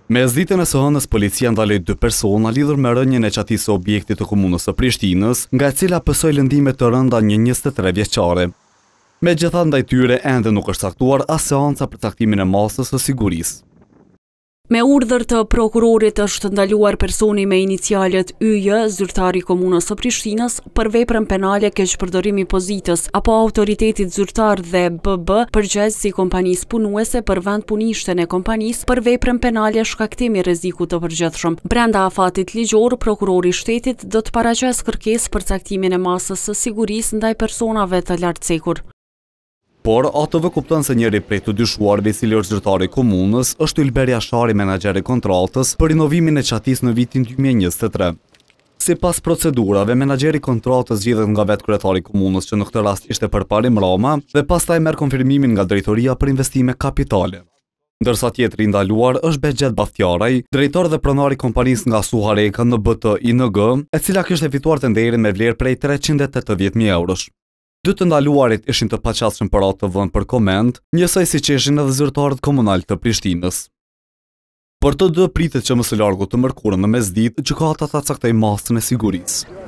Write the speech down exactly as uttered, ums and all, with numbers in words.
Me zgjidhjen e së hënës, policia ndaloi dy persona lidhur me rënien e qatisë së objektit të komunës së Prishtinës, nga e cila pësoi lëndime të rënda një njëzet e tre vjeçare. Megjithatë, ndaj tyre ende nuk është caktuar as seanca për caktimin e masës së sigurisë. Me urdhër të prokurorit është ndaluar personi me inicialet Y J, zyrtari i komunës së Prishtinës, për veprën penale keqpërdorimi i pozitës apo autoritetit zyrtar dhe B B, përgjegjësi i kompanisë punuese për vendpunishten e kompanisë për veprën penale shkaktimi rrezikut të përgjithshëm. Brenda afatit ligjor, prokurori i shtetit do të paraqesë kërkesë për caktimin e masës së sigurisë ndaj personave të lartcekur. Por, A T V kupton se njëri prej të dyshuarve, i cili është zyrtari i komunës, është Ylber Jashari, menaxher i kontratës për rinovimin e qatisë në vitin dy mijë e njëzet e tre. Sipas procedurave, menaxheri i kontratës zgjidhet nga vetë kryetari i komunës, që në këtë rast ishte përparim Rama, dhe pastaj merr konfirmimin nga drejtoria për investime kapitale. Ndërsa tjetri i ndaluar është Behxhet Baftjaraj, drejtor dhe pronar i kompanisë nga Suhareka në B T I N G, e cila kishte fituar tenderin me vlerë prej treqind e tetëdhjetë mijë eurosh. Dy të ndaluarit ishin të paqasshëm për A T V-n për koment, njësoj si që ishin edhe zyrtarët komunal të Prishtinës. Për të dy pritet që më së largu të mërkurën në mesditë, gjykata ta caktoi masën e sigurisë.